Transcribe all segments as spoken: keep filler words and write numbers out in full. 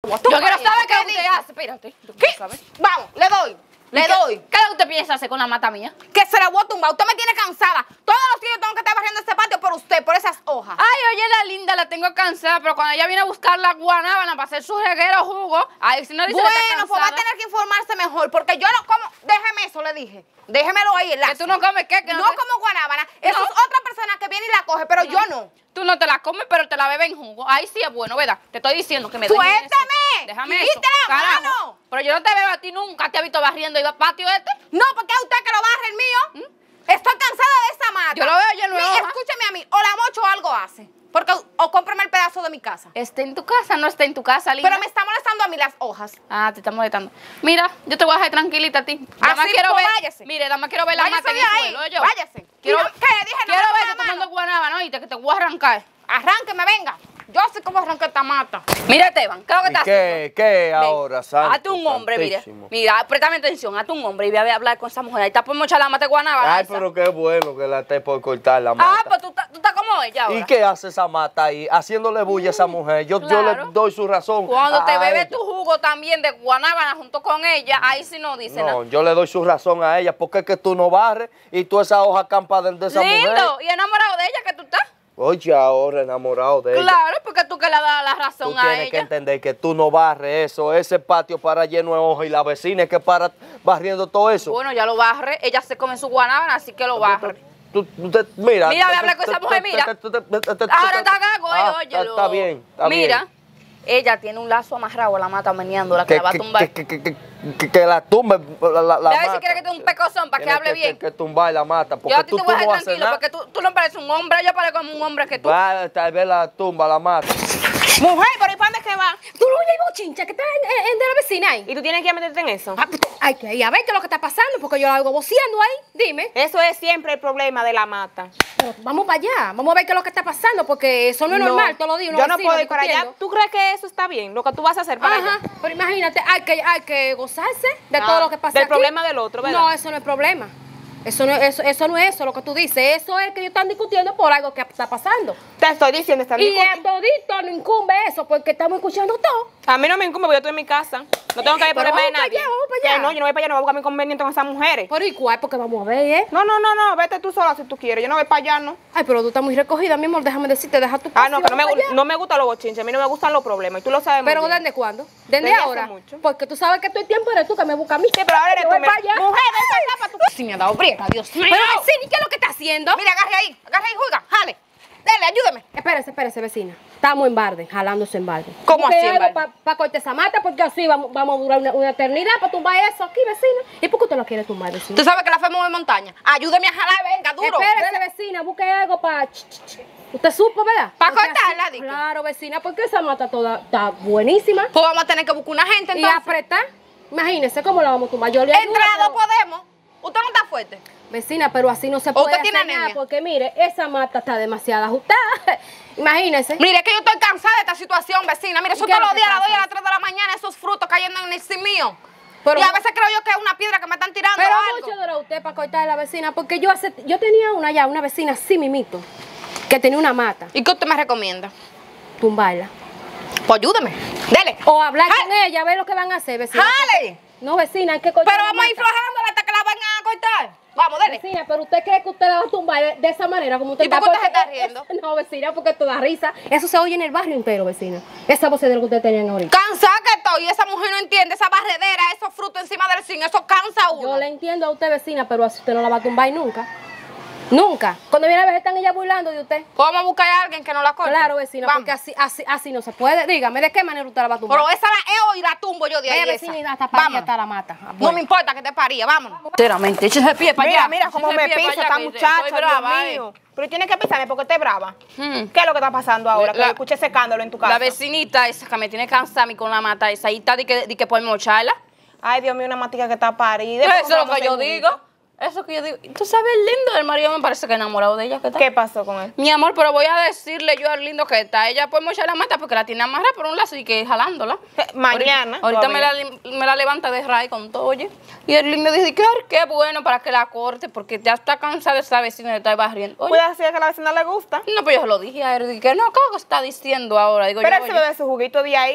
Yo quiero saber qué usted hace. Espérate. ¿Qué? Vamos, le doy. Le qué, doy. ¿Qué usted piensa hacer con la mata mía? Que se la voy a tumbar. Usted me tiene cansada. Todos los días tengo que estar barriendo este patio por usted, por esas hojas. Ay, oye, la linda, la tengo cansada, pero cuando ella viene a buscar la guanábana para hacer su reguero jugo, ay, si no dice bueno, que está pues va a cansada. tener que informarse mejor, porque yo no como. Déjeme eso, le dije. Déjemelo ahí, el lazo. Que tú no comes qué, que no, no te... como guanábana. Eso No. es otra persona que viene y la coge, pero No. yo no. Tú no te la comes, pero te la bebes en jugo. Ahí sí es bueno, ¿verdad? Te estoy diciendo que me dejes ¡Suéltame! eso. Déjame eso. ¡Quítate la Carajo. mano! Pero yo no te veo a ti nunca. ¿Te has visto barriendo y va patio este? No, porque es usted que lo barre el mío. ¿Mm? Estoy cansada de esa mata. Yo lo veo lleno de Mi- hojas. Escúcheme a mí, o la mocho o algo hace. Porque o cómprame el pedazo de mi casa. Está en tu casa, no está en tu casa, linda. Pero me está molestando a mí las hojas. Ah, te está molestando. Mira, yo te voy a dejar tranquilita a ti. Nada más Así, quiero pues, ver. váyase. Mire, nada más quiero ver la Váyase mata en de el ahí, suelo, ¿oye? váyase. Quiero, Y no- ¿qué? Dije, no quiero me ver ponga que tomando mano. guanábana, ¿oíste? Que te voy a arrancar. Arránqueme, venga. Yo sé cómo arranqué esta mata. Mira, Esteban, ¿qué es lo que ¿Y estás qué, qué ahora, santo, Hazte un hombre, mira. santísimo? Mira, préstame atención, hazte un hombre y ve a hablar con esa mujer. Ahí está por mochar la mata de guanábana. Ay, esa. pero qué bueno que la esté por cortar la mata. Ah, pues tú, estás- tú estás como ella ahora. ¿Y qué hace esa mata ahí? Haciéndole bulla a esa mujer. Yo, yo claro. le doy su razón. Cuando a- te a bebes ella. tu jugo también de guanábana junto con ella, ahí sí no dice No, nada. yo le doy su razón a ella, porque es que tú no barres y tú esa hoja campa de, de esa mujer. Lindo, y enamorado de ella que tú estás. Oye, ahora enamorado de ella. Claro, porque tú que le das la razón Tú a tienes que ella. entender que tú no barres eso, ese patio para lleno de hojas y la vecina es que para barriendo todo eso. Bueno, ya lo barre, ella se come su guanábana, así que lo barre. Tú- tú te- mira. Mira, voy a hablar con esa mujer, mira. Ahora está gago, eh, Ah, óyelo. Está bien, está Mira, bien. ella tiene un lazo amarrado a la mata meneándola que, Que, la va a que- tumbar. que, que, que, que- que la tumbe la, la, la Ve a ver si mata. quiere que te dé un pecozón para que Tiene hable bien. Que, que tumbar la mata, porque Yo a ti tú, te tú voy a no dejar haces tranquilo, nada. porque tú, tú no pareces un hombre, yo parezco como un hombre que tú. Va, tal vez la tumba, la mata. Mujer, ¿pero y para dónde es que va? Tú no oyes bochincha que está en, en- en de la vecina ahí. ¿Y tú tienes que meterte en eso? Ah, pues, hay que ir a ver qué es lo que está pasando, porque yo la hago voceando ahí. Dime. Eso es siempre el problema de la mata. Pero vamos para allá, vamos a ver qué es lo que está pasando, porque eso no es normal todos los días. unos Yo no vecinos puedo ir para allá. discutiendo. ¿Tú crees que eso está bien? Lo que tú vas a hacer para Ajá, allá. pero imagínate, hay que, hay que gozarse de Ah, todo lo que pasa del aquí. problema del otro, ¿verdad? No, eso no es problema. Eso no, eso, eso no es eso lo que tú dices. Eso es que ellos están discutiendo por algo que está pasando. Te estoy diciendo, están Y a discutiendo. todito no incumbe eso, porque estamos escuchando todo. A mí no me incumbe, porque yo estoy en mi casa. No tengo que ver Pero problema de vamos para nadie. allá, vamos para allá. Que no, yo no voy para allá, no voy a buscar mi inconveniente con esas mujeres. Pero igual, porque vamos a ver, ¿eh? No, no, no, no, vete tú sola si tú quieres. Yo no voy para allá, ¿no? Ay, pero tú estás muy recogida, mi amor. Déjame decirte, deja tu Ah, no, que no me, pasión para allá. no me gustan los bochinches, a mí no me gustan los problemas. Y tú lo sabes muy ¿Pero bien. desde cuándo? ¿Desde, Desde hace ahora? mucho. Porque tú sabes que estoy tiempo, eres tú que me buscas a mí. Sí, pero ahora eres Yo tú. voy mira. para allá. Mujer, ven para acá para tu... Sí me ha dado briega, Dios mío. Pero vecina, ¿y qué es lo que está haciendo? Mira, agarre ahí, agarre ahí, juega, jale. Dele, ayúdeme. Espérese, espérese, vecina. Estamos en barde, jalándose en barde. ¿Cómo Busque así en algo balde? para cortar esa mata, porque así vamos, vamos a durar una, una eternidad para tumbar eso aquí, vecina. ¿Y por qué usted lo quiere tumbar, vecina? Tú sabes que la fuimos de montaña. Ayúdeme a jalar, venga, duro. Espérese, vecina, busque algo para... Usted supo, ¿verdad? Pa' Porque cortarla, así- digo. Claro, vecina, porque esa mata toda está buenísima. Pues vamos a tener que buscar una gente Y entonces. apretar. Imagínese cómo la vamos a tumbar. Yo le ayudo, Entrado pero- podemos. Usted no está fuerte. Vecina, pero así no se ¿O puede usted tiene hacer nada, anemia? porque mire, esa mata está demasiado ajustada. Imagínese. Mire, que yo estoy cansada de esta situación, vecina. Mire, ¿Y eso qué todos es los lo que días a las dos y a pasa? las tres de la mañana, esos frutos cayendo en el sí mío. Pero- y a veces creo yo que es una piedra que me están tirando Pero o algo. mucho duró usted para cortar a la vecina, porque yo hace, yo tenía una ya, una vecina así mimito, que tenía una mata, ¿Y qué usted me recomienda? tumbarla. Pues ayúdeme. Dele. O hablar Jale. con ella, ver lo que van a hacer, vecina. ¡Jale! No, vecina, hay que cortar Pero la vamos a ir mata. flojándola hasta que la vayan a cortar. Vamos, dele. Vecina, pero usted cree que usted la va a tumbar de, de esa manera como usted ¿Y por qué usted se porque- está riendo? No, vecina, porque esto da risa. Eso se oye en el barrio entero, vecina. Esa voz de lo que ustedes tenían ahorita. Cansada que estoy. Y esa mujer no entiende. Esa barredera, esos frutos encima del zinc, eso cansa a uno. Yo le entiendo a usted, vecina, pero así usted no la va a tumbar nunca. Nunca. Cuando viene a ver, están ella burlando de usted. Pues vamos a buscar a alguien que no la corte. Claro, vecina, Vamos. porque así, así, así no se puede. Dígame, ¿de qué manera usted la va a tumbar? Pero esa la he oído y la tumbo yo de ahí. Vaya, esa. vecina, y hasta para Vámonos. hasta la mata. Ah, No bueno. me importa que te paría, vámonos. Sinceramente, échese pie para Mira, allá. mira cómo échese me pie pa' pisa allá, esta que muchacha, estoy brava, Dios eh. mío. Pero tienes que pisarme porque esté brava. Hmm. ¿Qué es lo que está pasando ahora? Que La- yo escuché ese escándalo en tu casa. La vecinita esa que me tiene cansada a mí con la mata esa. Y está de que, de que por mocharla. Ay, Dios mío, una matica que está parida. Eso Después es lo vamos que yo a hacer digo. Eso que yo digo. Tú sabes el lindo del marido, me parece que enamorado de ella. ¿Qué tal? ¿Qué pasó con él? Mi amor, pero voy a decirle yo al lindo que está. Ella puede mochar la mata porque la tiene amarrada por un lazo y que jalándola. Eh, mañana, Ahorita, ahorita me, la, todavía. me la levanta de raíz con todo, oye. Y el lindo dice, qué, qué bueno para que la corte porque ya está cansada de esa vecina de estar barriendo. Oye, Puede ser que a la vecina le gusta. no, pues yo se lo dije a él. Dije, no, ¿qué está diciendo ahora? Digo, Pero yo, él se oye. bebe su juguito de ahí.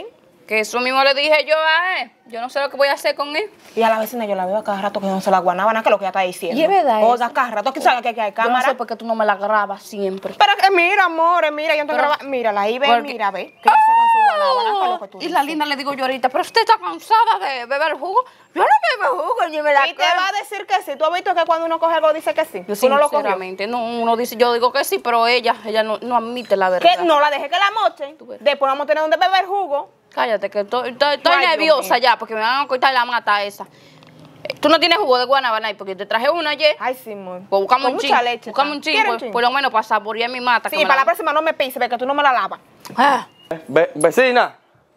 Que eso mismo le dije yo a él. Yo no sé lo que voy a hacer con él. Y a la vecina yo la veo a cada rato que no se la guanábana, que es lo que ella está diciendo. Y es verdad Oiga, eso. cada rato que sabe que aquí hay Yo no cámara. sé por qué tú no me la grabas siempre. Pero que mira, amor, mira, yo no te Pero- grabo. Mírala ahí, ve, porque- mira, ve. Que ella se con su guanábana, que es lo que tú Y la dices. linda le digo yo ahorita, pero usted está cansada de beber jugo. Yo no bebo jugo ni me la Y te va a decir que sí. ¿Tú has visto que cuando uno coge algo dice que sí? Yo ¿Tú no lo cogió? sinceramente, no, uno dice, yo digo que sí, pero ella, ella no, no admite la verdad. Que no la deje que la mochen. Tú verás. Después vamos a tener donde beber jugo. Cállate, que estoy, estoy, estoy Ay, Dios nerviosa mío. ya, porque me van a cortar la mata esa. Eh, Tú no tienes jugo de guanábana ahí, porque te traje una ayer. Ay, Simón. Pues buscamos Con un mucha chin, leche. buscamos pa. un chin, ¿Quieres por, por lo menos para saborear mi mata. que Sí, me para la próxima no me pises, ve que tú no me la lavas. Ah, Ve- vecina,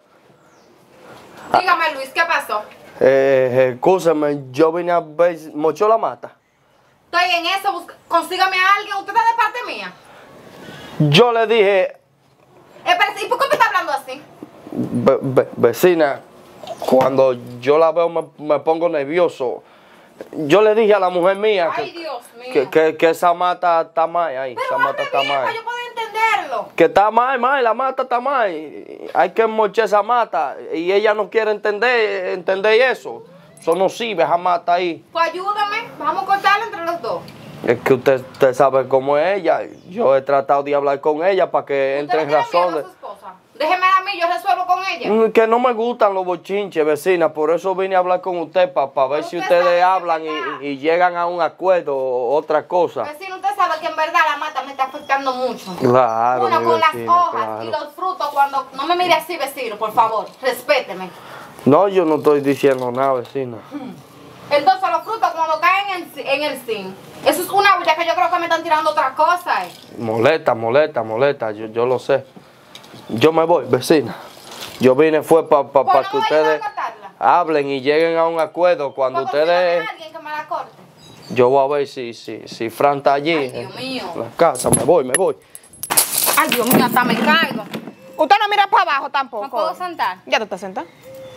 Dígame, Luis, ¿qué pasó? eh, escúchame, yo vine a ver, mochó la mata. Estoy en eso, busca- consígame a alguien. ¿Usted está de parte mía? Yo le dije, Espérese, ¿y por qué me está hablando así? ve- ve- vecina, cuando yo la veo me, me pongo nervioso. Yo le dije a la mujer mía que, Ay, Dios mío. que, que- que esa mata está mal ahí, esa Pero mata hable está bien, mal. para yo poder entenderlo. Que está mal, mal, la mata está mal. y Hay que mochar esa mata. Y ella no quiere entender, entender eso. Eso no sirve, esa mata ahí. Pues ayúdame, vamos a cortarlo entre los dos. Es que usted, usted sabe cómo es ella. Yo he tratado de hablar con ella para que entre ¿Usted en le tiene miedo a razón. su esposa? Déjeme a mí, yo resuelvo con ella. Mm, Que no me gustan los bochinches, vecina. Por eso vine a hablar con usted, para ver Pero si usted sabe ustedes que hablan es verdad. y, y llegan a un acuerdo o otra cosa. Vecino, usted sabe que en verdad la mata me está afectando mucho. Claro, Uno mi con las vecina, hojas claro. y los frutos cuando... No me mire así, vecino, por favor, respéteme. No, yo no estoy diciendo nada, vecina. Entonces los frutos cuando caen en, en el zinc, eso es una bulla que yo creo que me están tirando otra cosa. Eh. Molesta, molesta, molesta, yo, yo lo sé. Yo me voy, vecina. Yo vine fue para pa, pa Pues no que me vaya a ustedes cortarla. hablen y lleguen a un acuerdo. Cuando Pues consígame ustedes... a alguien que me la corte. Yo voy a ver si, si, si Fran está allí. Ay, Dios en mío. la casa, me voy, me voy. ay, Dios mío, hasta me caigo. Usted no mira para abajo ¿Me tampoco. puedo sentar? ¿Ya tú estás sentada?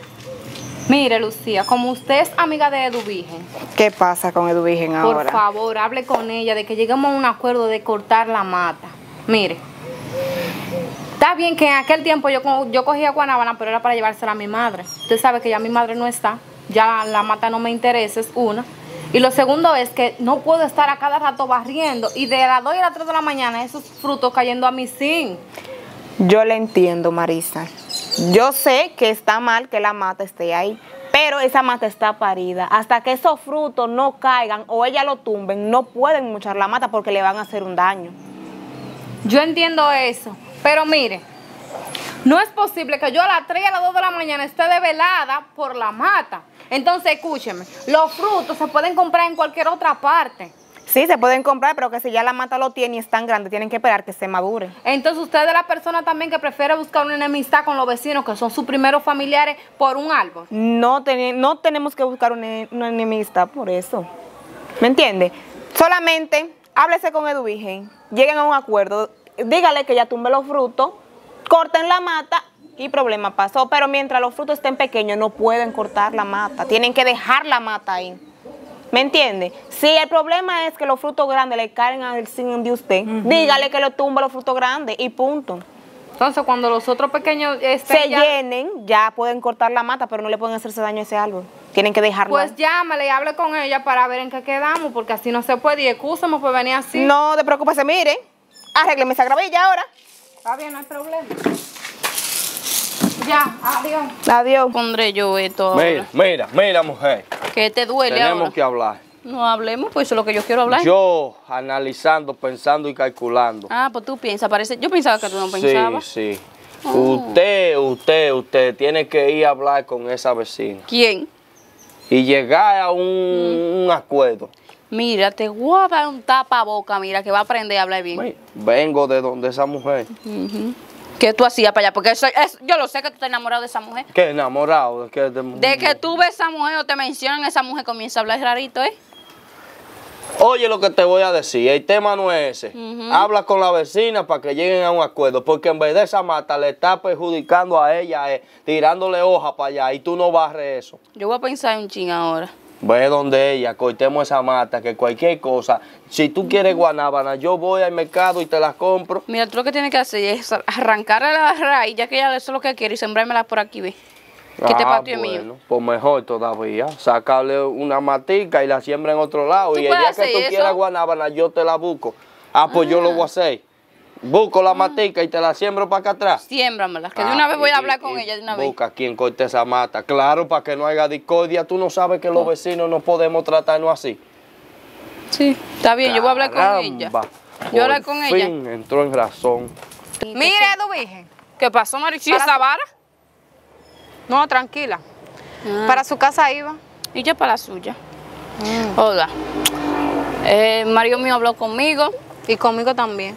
Mire, Lucía, como usted es amiga de Edu Virgen, ¿Qué pasa con Edu Virgen por ahora? favor, hable con ella de que lleguemos a un acuerdo de cortar la mata. Mire, está bien que en aquel tiempo yo, co- yo cogía guanábana, pero era para llevársela a mi madre. Usted sabe que ya mi madre no está, ya la mata no me interesa, es una. Y lo segundo es que no puedo estar a cada rato barriendo y de las dos y a las tres de la mañana esos frutos cayendo a mi zinc. Yo le entiendo, Marisa. Yo sé que está mal que la mata esté ahí, pero esa mata está parida. Hasta que esos frutos no caigan o ella lo tumben, no pueden mochar la mata porque le van a hacer un daño. Yo entiendo eso, pero mire, no es posible que yo a las tres y a las dos de la mañana esté desvelada por la mata. Entonces, escúcheme, los frutos se pueden comprar en cualquier otra parte. Sí, se pueden comprar, pero que si ya la mata lo tiene y es tan grande, tienen que esperar que se madure. Entonces, usted es la persona también que prefiere buscar una enemistad con los vecinos, que son sus primeros familiares, por un árbol. No, teni- no tenemos que buscar una, una enemistad por eso. ¿Me entiende? Solamente háblese con Edu Virgen, lleguen a un acuerdo, dígale que ya tumbe los frutos, corten la mata y problema pasó. Pero mientras los frutos estén pequeños, no pueden cortar la mata, tienen que dejar la mata ahí. ¿Me entiende? Si el problema es que los frutos grandes le caen al zinc de usted, dígale que lo tumba los frutos grandes y punto. Entonces, cuando los otros pequeños estén Se ya, llenen, ya pueden cortar la mata, pero no le pueden hacerse daño a ese árbol. Tienen que dejarlo pues ahí. llámale y hable con ella para ver en qué quedamos, porque así no se puede. Y excúsame por venir así. No te preocupes, mire, arrégleme esa gravilla ahora. Está bien, no hay problema. Ya, adiós. Adiós. Pondré yo esto ahora. Mira, mira, mira, mujer. Que te duele Tenemos ahora. que hablar. No hablemos, pues eso es lo que yo quiero hablar. Yo analizando, pensando y calculando. Ah, pues tú piensas, parece. Yo pensaba que tú no pensabas. Sí, sí. Usted, usted, usted tiene que ir a hablar con esa vecina ¿Quién? y llegar a un, un acuerdo. Mira, te voy a dar un tapaboca, mira, que va a aprender a hablar bien. Mira, vengo de donde esa mujer. Ujú. ¿Qué tú hacías para allá? Porque eso, es- yo lo sé que tú estás enamorado de esa mujer. ¿Qué enamorado? ¿De, qué? De- De que tú ves a esa mujer o te mencionan a esa mujer, comienza a hablar rarito, ¿eh? Oye lo que te voy a decir, el tema no es ese. Ujú. Habla con la vecina para que lleguen a un acuerdo, porque en vez de esa mata le está perjudicando a ella, eh, tirándole hoja para allá y tú no barres eso. Yo voy a pensar un ching ahora. Ve donde ella, cortemos esa mata, que cualquier cosa, si tú quieres guanábana, yo voy al mercado y te las compro. Mira, tú lo que tienes que hacer es arrancarle la raíz, ya que ella eso es lo que quiere, y sembrármela por aquí, ve. Que este Ah, patio es bueno, mío. pues mejor todavía. Sacarle una matica y la siembra en otro lado. ¿Tú Y el puedes día que hacer tú eso? quieras guanábana, yo te la busco. Ah, pues yo lo voy a hacer. Busco la matica y te la siembro para acá atrás. Siémbramela, que de Ah, una vez voy y- a hablar y- con y ella de una vez. Busca quien corte esa mata. Claro, para que no haya discordia. Tú no sabes que los vecinos no podemos tratarnos así. Sí, está bien, yo voy a hablar con ella. Caramba, Yo hablar por con ella. fin entró en razón. Mire, Edu Virgen. ¿Qué pasó, Marichi? ¿Esa vara? No, tranquila. Ah. Para su casa iba. Y yo para la suya. Hola. Eh, Mario mío habló conmigo. Y conmigo también.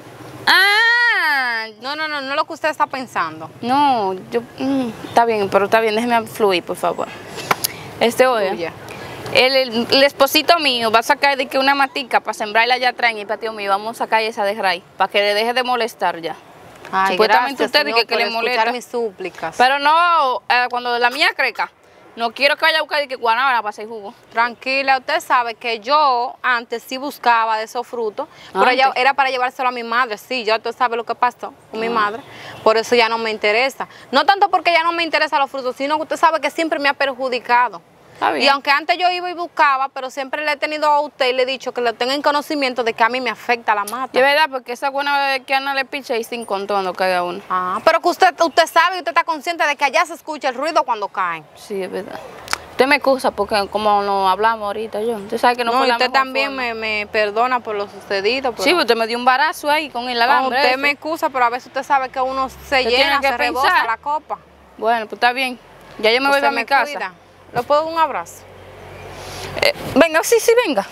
Ah, No, no, no, no lo que usted está pensando. no, yo, mm, está bien, pero está bien, déjeme fluir, por favor. Este, oye, Fluya. el, el, el esposito mío va a sacar de que una matica para sembrarla allá atrás en el patio mío, vamos a sacar esa de raíz, para que le deje de molestar ya. Ay, Supuestamente gracias, usted señor, dice que por le escuchar molesta. mis súplicas. Pero no, eh, cuando la mía crezca, no quiero que vaya a buscar de que guanábana para hacer jugo. Tranquila, usted sabe que yo antes sí buscaba de esos frutos, pero Antes. ella era para llevárselo a mi madre. Sí, ya usted sabe lo que pasó con mi madre, por eso ya no me interesa. No tanto porque ya no me interesan los frutos, sino que usted sabe que siempre me ha perjudicado. Está bien. Y aunque antes yo iba y buscaba, pero siempre le he tenido a usted y le he dicho que le tenga en conocimiento de que a mí me afecta la mata. Y es verdad, porque esa buena que Ana le picha y sin control no caiga uno. Ah, pero que usted, usted sabe y usted está consciente de que allá se escucha el ruido cuando caen. Sí, es verdad. Usted me excusa porque como nos hablamos ahorita yo, usted sabe que no, No, fue y la usted mejor también forma. me, me perdona por lo sucedido. Pero... Sí, usted me dio un barazo ahí con el No, alambre. usted ese. me excusa, pero a veces usted sabe que uno se Usted llena, tiene que se rebosa pensar. la copa. Bueno, pues está bien. Ya yo me voy Usted a mi casa. cuida. ¿Le puedo dar un abrazo? Eh, venga, sí, sí, venga.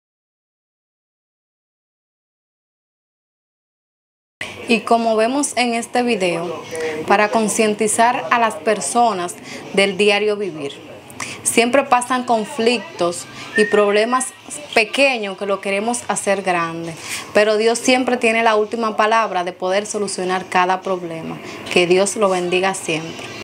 Y como vemos en este video, para concientizar a las personas del diario vivir, siempre pasan conflictos y problemas pequeños que lo queremos hacer grande, pero Dios siempre tiene la última palabra de poder solucionar cada problema. Que Dios lo bendiga siempre.